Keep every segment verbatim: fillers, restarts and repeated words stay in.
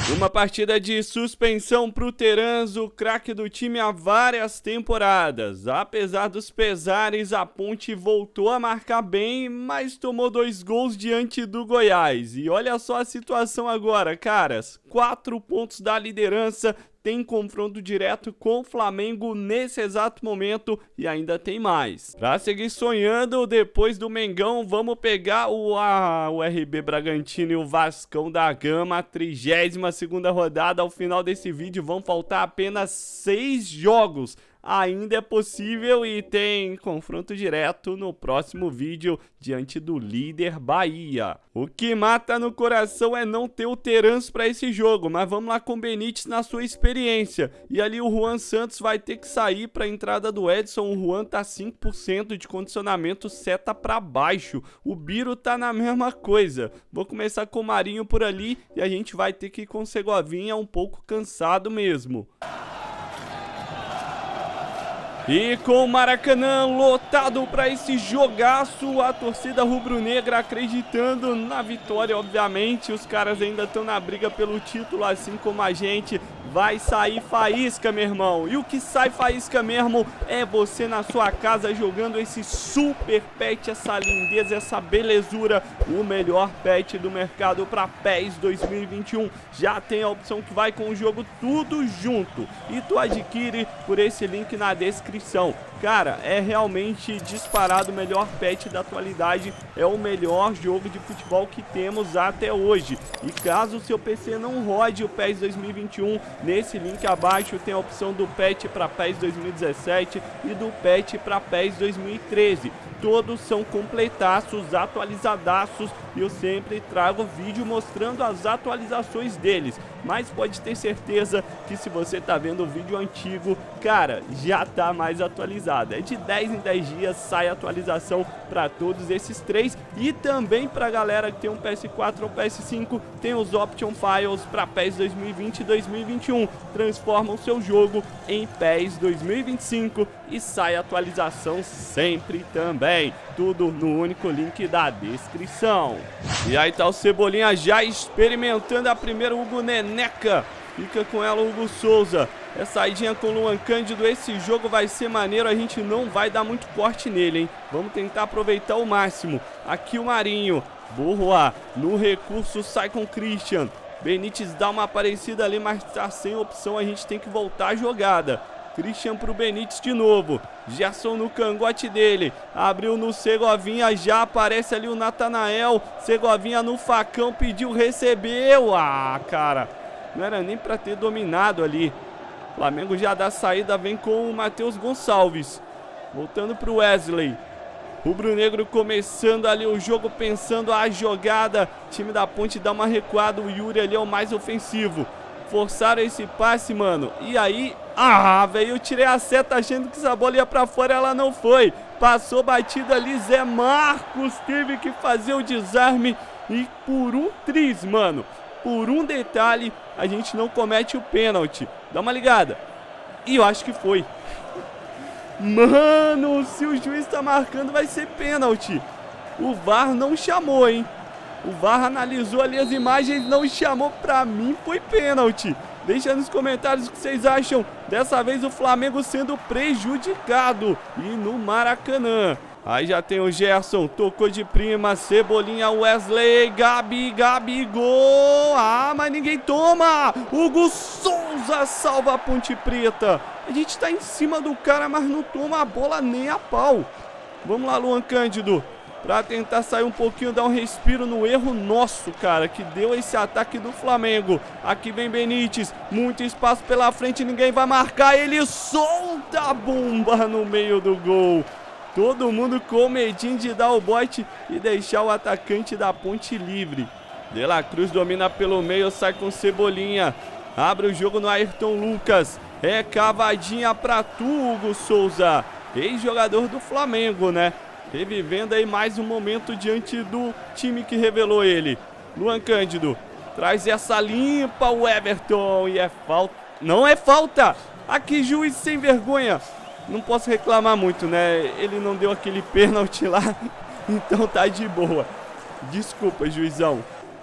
Uma partida de suspensão pro Terans, o craque do time há várias temporadas. Apesar dos pesares, a Ponte voltou a marcar bem, mas tomou dois gols diante do Goiás. E olha só a situação agora, caras. Quatro pontos da liderança. Tem confronto direto com o Flamengo nesse exato momento e ainda tem mais. Pra seguir sonhando, depois do Mengão, vamos pegar o, a, o R B Bragantino e o Vascão da Gama, trigésima segunda rodada. Ao final desse vídeo vão faltar apenas seis jogos. Ainda é possível e tem confronto direto no próximo vídeo diante do líder Bahia. O que mata no coração é não ter o Terans para esse jogo, mas vamos lá com o Benítez na sua experiência. E ali o Juan Santos vai ter que sair para a entrada do Edson. O Juan tá cinco por cento de condicionamento, seta para baixo. O Biro tá na mesma coisa. Vou começar com o Marinho por ali e a gente vai ter que ir com o Segovinha um pouco cansado mesmo. E com o Maracanã lotado para esse jogaço, a torcida rubro-negra acreditando na vitória, obviamente. Os caras ainda estão na briga pelo título, assim como a gente. Vai sair faísca, meu irmão. E o que sai faísca mesmo é você na sua casa jogando esse super pet, essa lindeza, essa belezura. O melhor pet do mercado para P E S dois mil e vinte e um. Já tem a opção que vai com o jogo tudo junto. E tu adquire por esse link na descrição. Cara, é realmente disparado o melhor pet da atualidade. É o melhor jogo de futebol que temos até hoje. E caso o seu P C não rode o P E S dois mil e vinte e um, nesse link abaixo tem a opção do patch para P E S dois mil e dezessete e do patch para P E S dois mil e treze. Todos são completaços, atualizadaços, e eu sempre trago vídeo mostrando as atualizações deles. Mas pode ter certeza que se você tá vendo o vídeo antigo, cara, já tá mais atualizado. É de dez em dez dias sai atualização para todos esses três. E também pra galera que tem um P S quatro ou P S cinco, tem os Option Files para P E S dois mil e vinte e dois mil e vinte e um. Transforma o seu jogo em P E S dois mil e vinte e cinco e sai atualização sempre também. Tudo no único link da descrição. E aí tá o Cebolinha já experimentando a primeira. Hugo Neneca fica com ela, o Hugo Souza. É saidinha com o Luan Cândido. Esse jogo vai ser maneiro, a gente não vai dar muito corte nele, hein? Vamos tentar aproveitar o máximo. Aqui o Marinho, Borroa, no recurso sai com o Christian. Benítez dá uma aparecida ali, mas tá sem opção, a gente tem que voltar a jogada. Christian pro Benítez de novo. Gerson no cangote dele. Abriu no Segovinha. Já aparece ali o Natanael. Segovinha no facão. Pediu, recebeu. Ah, cara. Não era nem pra ter dominado ali. Flamengo já dá saída. Vem com o Matheus Gonçalves. Voltando pro Wesley. Rubro-negro começando ali o jogo, pensando a jogada. Time da Ponte dá uma recuada. O Yuri ali é o mais ofensivo. Forçaram esse passe, mano. E aí... Ah, velho, eu tirei a seta achando que essa bola ia pra fora, ela não foi. Passou batida ali, Zé Marcos teve que fazer o desarme. E por um triz, mano, por um detalhe, a gente não comete o pênalti. Dá uma ligada. E eu acho que foi. Mano, se o juiz tá marcando, vai ser pênalti. O V A R não chamou, hein. O V A R analisou ali as imagens, não chamou. Pra mim foi pênalti. Deixa nos comentários o que vocês acham. Dessa vez o Flamengo sendo prejudicado. E no Maracanã. Aí já tem o Gerson. Tocou de prima. Cebolinha, Wesley. Gabi, Gabi, gol. Ah, mas ninguém toma. Hugo Souza salva a Ponte Preta. A gente tá em cima do cara, mas não toma a bola nem a pau. Vamos lá, Luan Cândido. Pra tentar sair um pouquinho, dar um respiro no erro nosso, cara, que deu esse ataque do Flamengo. Aqui vem Benítez, muito espaço pela frente, ninguém vai marcar, ele solta a bomba no meio do gol. Todo mundo com medinho de dar o bote e deixar o atacante da Ponte livre. De La Cruz domina pelo meio, sai com Cebolinha. Abre o jogo no Ayrton Lucas. É cavadinha pra tu, Hugo Souza. Ex-jogador do Flamengo, né? Revivendo aí mais um momento diante do time que revelou ele. Luan Cândido traz essa limpa, o Everton. E é falta. Não é falta. Aqui, juiz sem vergonha. Não posso reclamar muito, né? Ele não deu aquele pênalti lá. Então tá de boa. Desculpa, juizão.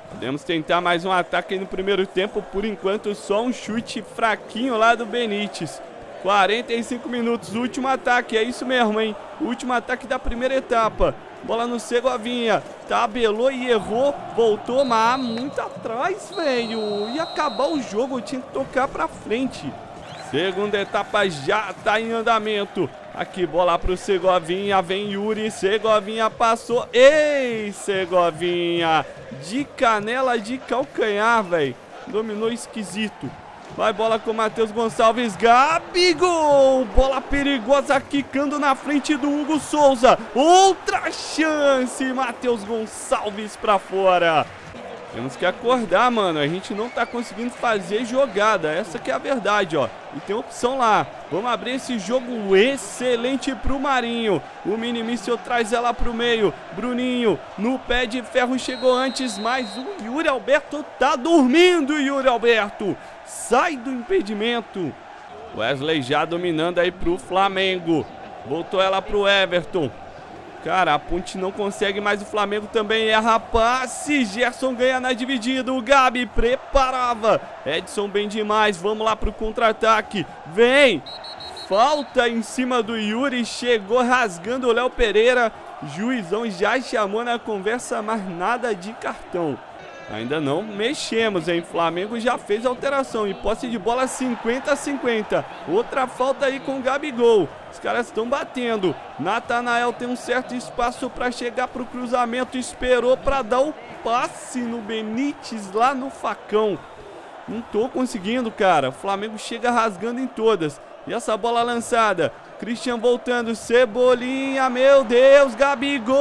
Podemos tentar mais um ataque aí no primeiro tempo. Por enquanto, só um chute fraquinho lá do Benítez. quarenta e cinco minutos, último ataque, é isso mesmo, hein? Último ataque da primeira etapa. Bola no Segovinha, tabelou e errou, voltou, mas muito atrás, velho. Ia acabar o jogo, tinha que tocar pra frente. Segunda etapa já tá em andamento. Aqui, bola pro Segovinha, vem Yuri, Segovinha passou. Ei, Segovinha, de canela de calcanhar, velho. Dominou esquisito. Vai bola com o Matheus Gonçalves, Gabigol, bola perigosa, quicando na frente do Hugo Souza. Outra chance, Matheus Gonçalves pra fora. Temos que acordar, mano, a gente não tá conseguindo fazer jogada, essa que é a verdade, ó. E tem opção lá, vamos abrir esse jogo excelente pro Marinho. O Minimício traz ela pro meio, Bruninho no pé de ferro chegou antes, mas o Yuri Alberto tá dormindo, Yuri Alberto. Sai do impedimento. Wesley já dominando aí pro Flamengo. Voltou ela pro Everton. Cara, a Ponte não consegue, mas o Flamengo também erra passe. Gerson ganha na dividida. O Gabi preparava. Edson bem demais. Vamos lá pro contra-ataque. Vem. Falta em cima do Yuri. Chegou rasgando o Léo Pereira. Juizão já chamou na conversa, mas nada de cartão. Ainda não mexemos, hein? Flamengo já fez alteração. E posse de bola cinquenta a cinquenta. Outra falta aí com o Gabigol. Os caras estão batendo. Natanael tem um certo espaço para chegar pro cruzamento. Esperou para dar o passe no Benítez lá no facão. Não tô conseguindo, cara. O Flamengo chega rasgando em todas. E essa bola lançada. Christian voltando. Cebolinha, meu Deus. Gabigol!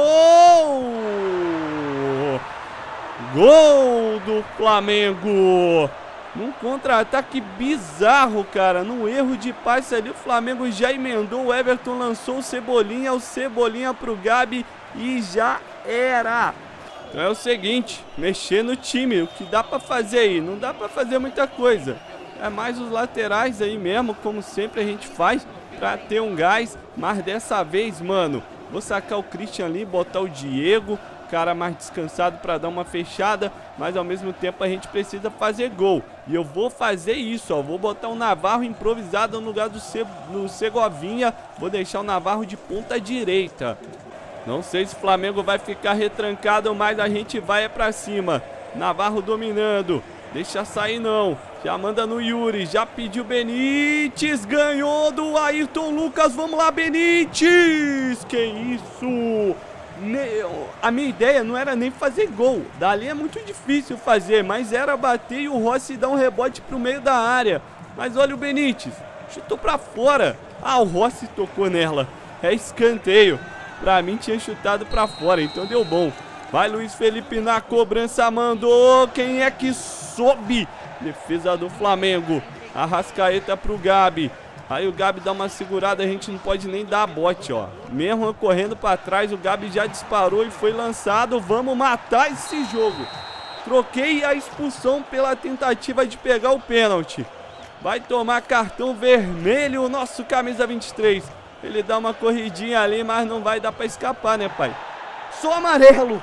Gol do Flamengo! Num contra-ataque bizarro, cara. Num erro de passe ali, o Flamengo já emendou. O Everton lançou o Cebolinha, o Cebolinha pro Gabi e já era. Então é o seguinte, mexer no time. O que dá pra fazer aí? Não dá pra fazer muita coisa. É mais os laterais aí mesmo, como sempre a gente faz, pra ter um gás. Mas dessa vez, mano, vou sacar o Christian ali, botar o Diego, cara mais descansado para dar uma fechada, mas ao mesmo tempo a gente precisa fazer gol. E eu vou fazer isso, ó, vou botar o Navarro improvisado no lugar do Ce... no Segovinha, vou deixar o Navarro de ponta direita. Não sei se o Flamengo vai ficar retrancado, mas a gente vai é pra cima. Navarro dominando, deixa sair não, já manda no Yuri, já pediu Benítez, ganhou do Ayrton Lucas, vamos lá Benítez, que isso! A minha ideia não era nem fazer gol, dali é muito difícil fazer, mas era bater e o Rossi dar um rebote pro meio da área. Mas olha o Benítez, chutou pra fora. Ah, o Rossi tocou nela, é escanteio. Pra mim tinha chutado pra fora, então deu bom. Vai Luiz Felipe na cobrança, mandou, quem é que sobe? Defesa do Flamengo, Arrascaeta pro Gabi. Aí o Gabi dá uma segurada, a gente não pode nem dar bote, ó. Mesmo correndo pra trás, o Gabi já disparou e foi lançado. Vamos matar esse jogo. Troquei a expulsão pela tentativa de pegar o pênalti. Vai tomar cartão vermelho o nosso camisa vinte e três. Ele dá uma corridinha ali, mas não vai dar pra escapar, né, pai? Só amarelo.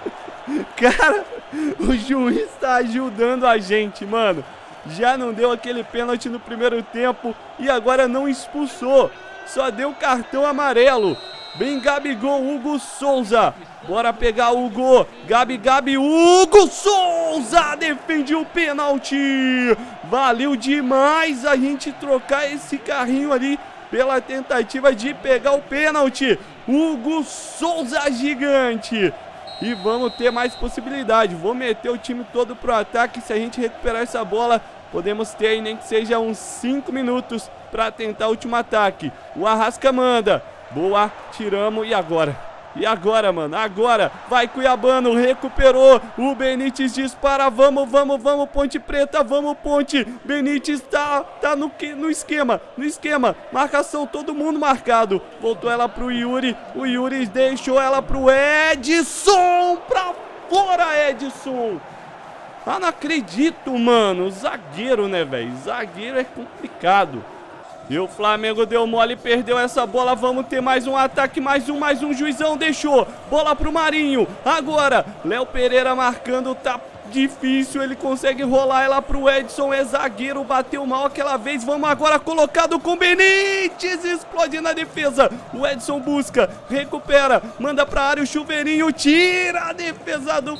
Cara, o juiz tá ajudando a gente, mano. Já não deu aquele pênalti no primeiro tempo e agora não expulsou. Só deu cartão amarelo. Bem Gabigol, Hugo Souza. Bora pegar o Hugo. Gabi, Gabi, Hugo Souza defende o pênalti. Valeu demais a gente trocar esse carrinho ali pela tentativa de pegar o pênalti. Hugo Souza gigante. E vamos ter mais possibilidade. Vou meter o time todo pro ataque. Se a gente recuperar essa bola, podemos ter aí nem que seja uns cinco minutos para tentar o último ataque. O Arrasca manda. Boa, tiramos. E agora? E agora, mano? Agora. Vai Cuiabano, recuperou. O Benítez dispara. Vamos, vamos, vamos, Ponte Preta. Vamos, Ponte. Benítez tá, tá no, no esquema. No esquema. Marcação, todo mundo marcado. Voltou ela pro Yuri. O Yuri deixou ela pro Edson. Pra fora, Edson. Ah, não acredito, mano. Zagueiro, né, velho? Zagueiro é complicado. E o Flamengo deu mole e perdeu essa bola. Vamos ter mais um ataque, mais um, mais um. Juizão deixou. Bola pro Marinho. Agora, Léo Pereira marcando. Tá difícil, ele consegue rolar ela pro Edson, é zagueiro, bateu mal aquela vez, vamos agora colocado com Benítez, explode na defesa, o Edson busca, recupera, manda pra área o Chuveirinho, tira a defesa do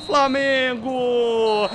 Flamengo.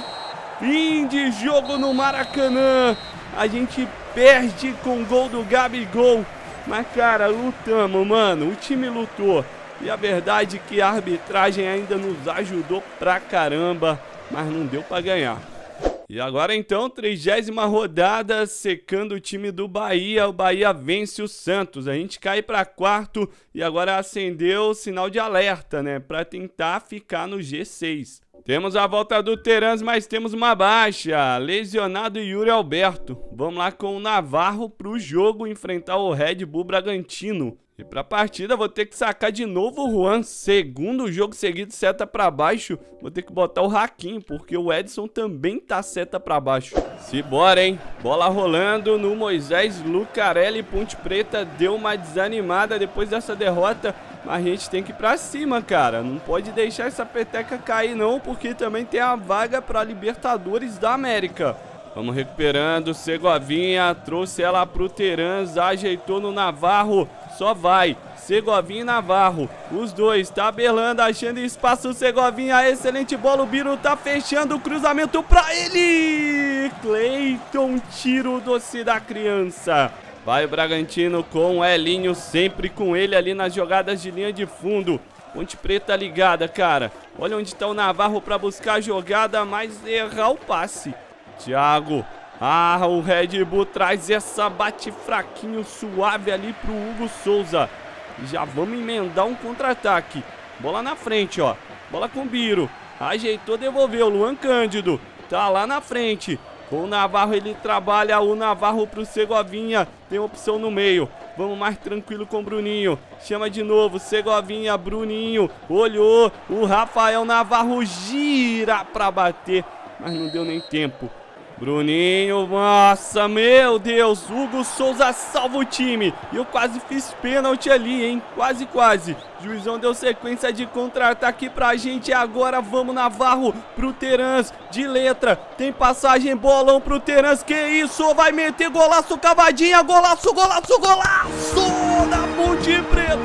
Fim de jogo no Maracanã, a gente perde com o gol do Gabigol, mas cara, lutamos, mano, o time lutou, e a verdade é que a arbitragem ainda nos ajudou pra caramba, mas não deu pra ganhar. E agora então, trigésima rodada, secando o time do Bahia, o Bahia vence o Santos, a gente cai pra quarto e agora acendeu o sinal de alerta, né, pra tentar ficar no G seis. Temos a volta do Terans, mas temos uma baixa, lesionado Yuri Alberto. Vamos lá com o Navarro pro jogo enfrentar o Red Bull Bragantino. E pra partida vou ter que sacar de novo o Juan, segundo jogo seguido seta pra baixo, vou ter que botar o Hakim, porque o Edson também tá seta pra baixo. Simbora, hein? Bola rolando no Moisés Lucarelli, Ponte Preta deu uma desanimada depois dessa derrota, mas a gente tem que ir pra cima, cara, não pode deixar essa peteca cair não, porque também tem a vaga pra Libertadores da América. Vamos recuperando, Segovinha, trouxe ela pro Terans, ajeitou no Navarro, só vai, Segovinha e Navarro, os dois tabelando, achando espaço, Segovinha, excelente bola, o Biro tá fechando o cruzamento pra ele, Cleiton, tiro doce da criança. Vai o Bragantino com o Elinho, sempre com ele ali nas jogadas de linha de fundo. Ponte Preta ligada, cara, olha onde tá o Navarro pra buscar a jogada, mas errar o passe. Thiago, ah, o Red Bull traz essa bate fraquinho, suave ali pro Hugo Souza. Já vamos emendar um contra-ataque. Bola na frente, ó, bola com o Biro, ajeitou, devolveu, Luan Cândido, tá lá na frente. Com o Navarro ele trabalha, o Navarro pro Segovinha, tem opção no meio. Vamos mais tranquilo com o Bruninho, chama de novo, Segovinha, Bruninho, olhou, o Rafael Navarro gira pra bater, mas não deu nem tempo. Bruninho, nossa, meu Deus, Hugo Souza salva o time. E eu quase fiz pênalti ali, hein, quase, quase. Juizão deu sequência de contra-ataque pra gente. Agora vamos, Navarro, pro Terans, de letra. Tem passagem, bolão pro Terans, que isso, vai meter golaço, cavadinha, golaço, golaço, golaço da Ponte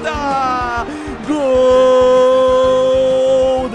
Preta. Gol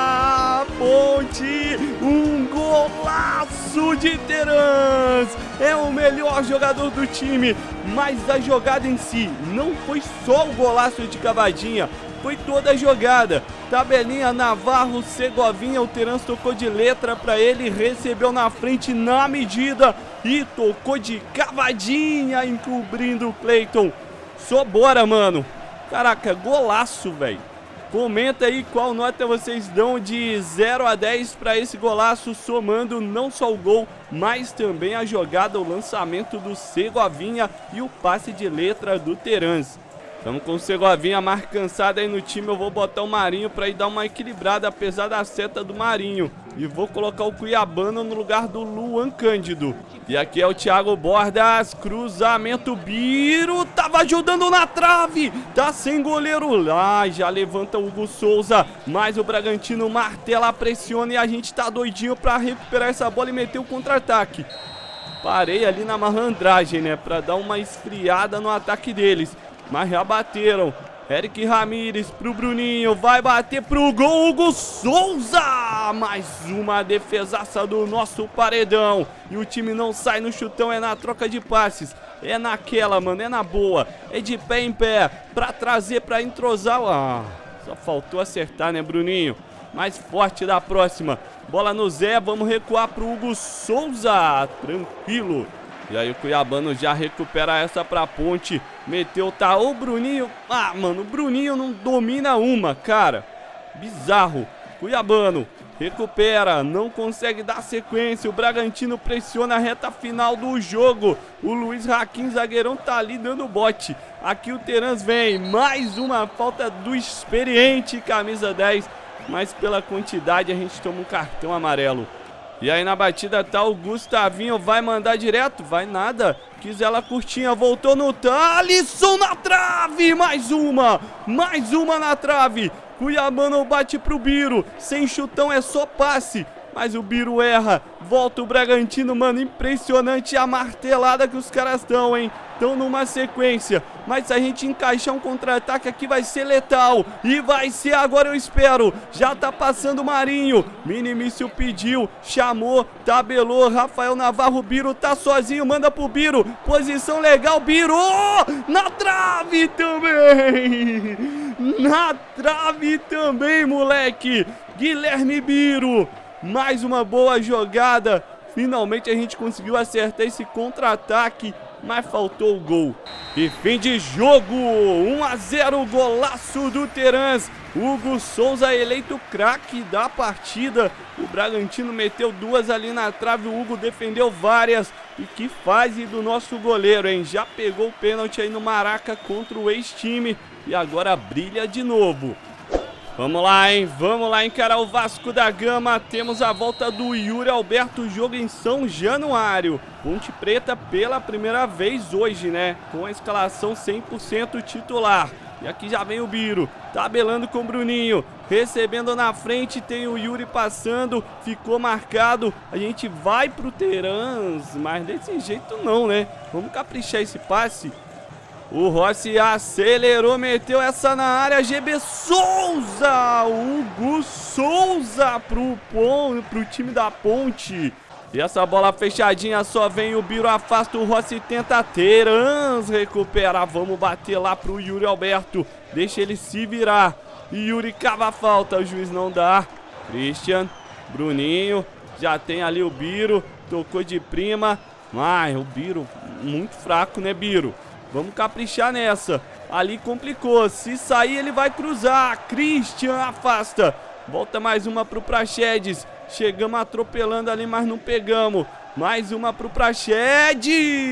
da Ponte, um golaço de Terans, é o melhor jogador do time, mas a jogada em si não foi só o golaço de cavadinha, foi toda a jogada. Tabelinha, Navarro, Segovinha, o Terans tocou de letra pra ele, recebeu na frente na medida e tocou de cavadinha, encobrindo o Cleiton. Só bora, mano. Caraca, golaço, velho. Comenta aí qual nota vocês dão de zero a dez para esse golaço, somando não só o gol, mas também a jogada, o lançamento do Segovinha e o passe de letra do Terans. Estamos com o Segovinha mais cansado aí no time, eu vou botar o Marinho para ir dar uma equilibrada, apesar da seta do Marinho. E vou colocar o Cuiabano no lugar do Luan Cândido. E aqui é o Thiago Bordas, cruzamento, Biro, tava ajudando na trave, tá sem goleiro lá, já levanta o Hugo Souza, mas o Bragantino martela, pressiona e a gente tá doidinho pra recuperar essa bola e meter o contra-ataque. Parei ali na malandragem, né, pra dar uma esfriada no ataque deles, mas já bateram. Eric Ramírez pro Bruninho, vai bater pro gol, Hugo Souza! Mais uma defesaça do nosso paredão. E o time não sai no chutão, é na troca de passes. É naquela, mano, é na boa. É de pé em pé, pra trazer, pra entrosar. Ah, só faltou acertar, né, Bruninho? Mais forte da próxima. Bola no Zé, vamos recuar pro Hugo Souza. Tranquilo. E aí o Cuiabano já recupera essa pra Ponte. Meteu, tá, o Bruninho. Ah, mano, o Bruninho não domina uma, cara. Bizarro. Cuiabano recupera, não consegue dar sequência. O Bragantino pressiona a reta final do jogo. O Luiz Hakim, zagueirão, tá ali dando bote. Aqui o Terans vem. Mais uma falta do experiente, camisa dez. Mas pela quantidade a gente toma um cartão amarelo. E aí na batida tá o Gustavinho, vai mandar direto, vai nada, quis ela curtinha, voltou no Thalisson na trave, mais uma, mais uma na trave, Cuiabano bate pro Biro, sem chutão é só passe, mas o Biro erra. Volta o Bragantino, mano, impressionante a martelada que os caras estão, hein? Estão numa sequência, mas se a gente encaixar um contra-ataque aqui vai ser letal. E vai ser agora, eu espero. Já tá passando o Marinho. Minimício pediu, chamou, tabelou. Rafael Navarro, Biro tá sozinho, manda pro Biro. Posição legal, Biro! Na trave também! Na trave também, moleque! Guilherme Biro, mais uma boa jogada. Finalmente a gente conseguiu acertar esse contra-ataque, mas faltou o gol. E fim de jogo, um a zero, golaço do Terans. Hugo Souza eleito craque da partida. O Bragantino meteu duas ali na trave, o Hugo defendeu várias. E que fase do nosso goleiro, hein? Já pegou o pênalti aí no Maraca contra o ex-time e agora brilha de novo. Vamos lá, hein? Vamos lá encarar o Vasco da Gama. Temos a volta do Yuri Alberto, jogo em São Januário. Ponte Preta pela primeira vez hoje, né? Com a escalação cem por cento titular. E aqui já vem o Biro, tabelando com o Bruninho. Recebendo na frente, tem o Yuri passando. Ficou marcado. A gente vai pro Terans, mas desse jeito não, né? Vamos caprichar esse passe. O Rossi acelerou, meteu essa na área, G B Souza, Hugo Souza pro, pro time da Ponte. E essa bola fechadinha, só vem o Biro, afasta o Rossi, tenta Terans recuperar. Vamos bater lá pro Yuri Alberto, deixa ele se virar. Yuri cava a falta, o juiz não dá. Christian, Bruninho, já tem ali o Biro, tocou de prima. Ai, o Biro, muito fraco, né, Biro? Vamos caprichar nessa. Ali complicou. Se sair, ele vai cruzar. Christian afasta. Volta mais uma pro Praxedes. Chegamos atropelando ali, mas não pegamos. Mais uma pro Praxedes.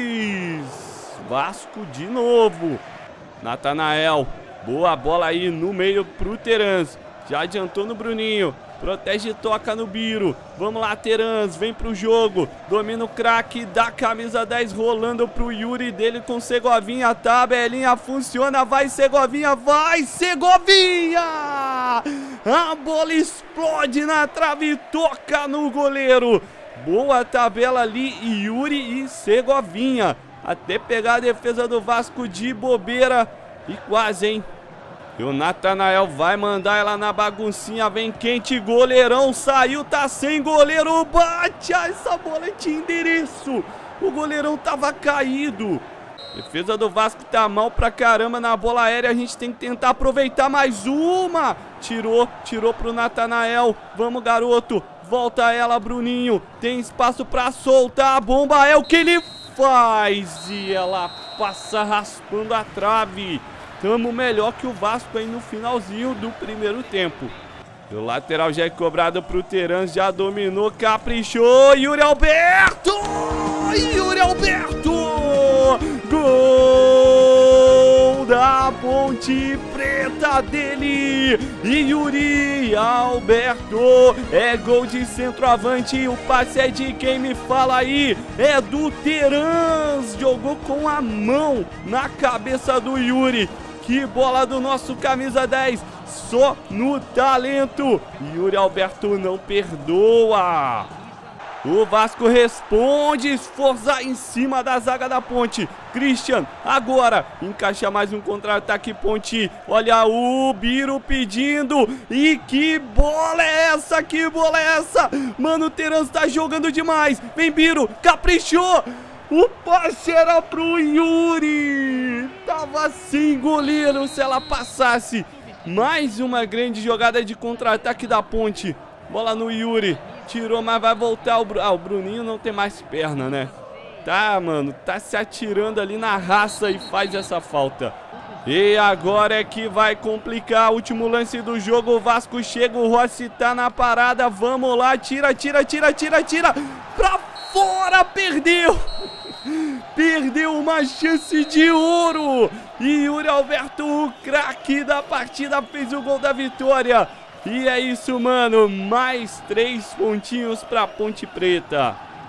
Vasco de novo. Natanael. Boa bola aí no meio pro Terans. Já adiantou no Bruninho. Protege e toca no Biro. Vamos lá, Terans, vem pro jogo. Domina o craque da camisa dez, rolando pro Yuri dele com Segovinha. A tabelinha funciona, vai Segovinha, vai Segovinha! A bola explode na trave e toca no goleiro. Boa tabela ali, Yuri e Segovinha. Até pegar a defesa do Vasco de bobeira. E quase, hein? E o Natanael vai mandar ela na baguncinha, vem quente, goleirão saiu, tá sem goleiro, bate, ah, essa bola tinha endereço, o goleirão tava caído. Defesa do Vasco tá mal pra caramba na bola aérea, a gente tem que tentar aproveitar mais uma. Tirou, tirou pro Natanael, vamos garoto, volta ela Bruninho, tem espaço pra soltar a bomba, é o que ele faz e ela passa raspando a trave. Tamo melhor que o Vasco aí no finalzinho do primeiro tempo. O lateral já é cobrado pro Terans, já dominou, caprichou. Yuri Alberto! Yuri Alberto! Gol da Ponte Preta dele! E Yuri Alberto é gol de centroavante. O passe é de quem me fala aí? É do Terans! Jogou com a mão na cabeça do Yuri. Que bola do nosso camisa dez, só no talento. Yuri Alberto não perdoa. O Vasco responde, esforça em cima da zaga da Ponte. Christian, agora, encaixa mais um contra-ataque Ponte. Olha o Biro pedindo. E que bola é essa? Que bola é essa? Mano, o Terans tá jogando demais. Vem Biro, caprichou. O passe era pro Yuri. Tava sem goleiro se ela passasse. Mais uma grande jogada de contra-ataque da Ponte. Bola no Yuri. Tirou, mas vai voltar. O, Bru... ah, o Bruninho não tem mais perna, né? Tá, mano. Tá se atirando ali na raça e faz essa falta. E agora é que vai complicar. Último lance do jogo. O Vasco chega. O Rossi tá na parada. Vamos lá. Tira, tira, tira, tira, tira. Pra fora. Perdeu. Perdeu uma chance de ouro. E Yuri Alberto, o craque da partida, fez o gol da vitória. E é isso, mano. Mais três pontinhos pra Ponte Preta.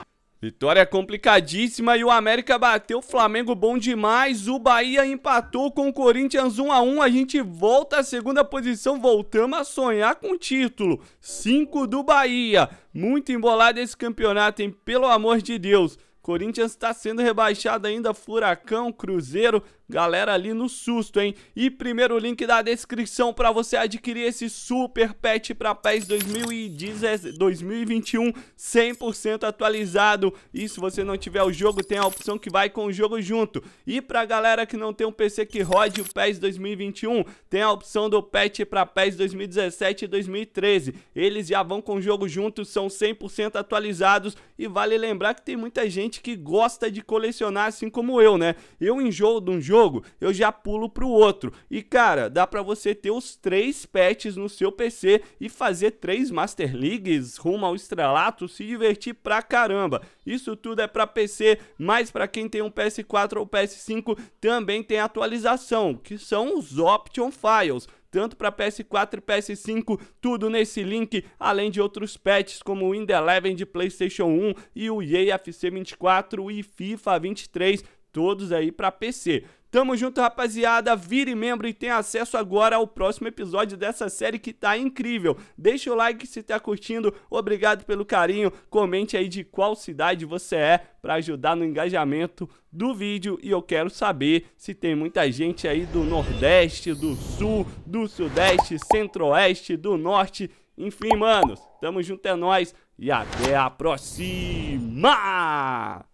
Vitória complicadíssima e o América bateu o Flamengo bom demais. O Bahia empatou com o Corinthians um a um. A gente volta à segunda posição, voltamos a sonhar com o título. cinco do Bahia. Muito embolado esse campeonato, hein? Pelo amor de Deus. Corinthians está sendo rebaixado ainda, Furacão, Cruzeiro, galera ali no susto, hein? E primeiro link da descrição para você adquirir esse super patch para PES dois mil e vinte e um cem por cento atualizado. E se você não tiver o jogo, tem a opção que vai com o jogo junto. E pra galera que não tem um P C que rode o PES dois mil e vinte e um, tem a opção do patch para PES dois mil e dezessete e dois mil e treze. Eles já vão com o jogo junto, são cem por cento atualizados. E vale lembrar que tem muita gente que gosta de colecionar assim como eu, né? Eu enjoo de um jogo, eu já pulo pro outro. E cara, dá pra você ter os três patches no seu P C e fazer três Master Leagues rumo ao estrelato, se divertir pra caramba. Isso tudo é pra P C, mas pra quem tem um P S quatro ou P S cinco também tem atualização, que são os Option Files. Tanto para P S quatro e P S cinco, tudo nesse link, além de outros patches como o Windows Eleven de PlayStation um e o E A F C vinte e quatro e FIFA vinte e três, todos aí para P C. Tamo junto, rapaziada, vire membro e tenha acesso agora ao próximo episódio dessa série que tá incrível. Deixa o like se tá curtindo, obrigado pelo carinho, comente aí de qual cidade você é para ajudar no engajamento do vídeo. E eu quero saber se tem muita gente aí do Nordeste, do Sul, do Sudeste, Centro-Oeste, do Norte, enfim, manos, tamo junto, é nóis e até a próxima!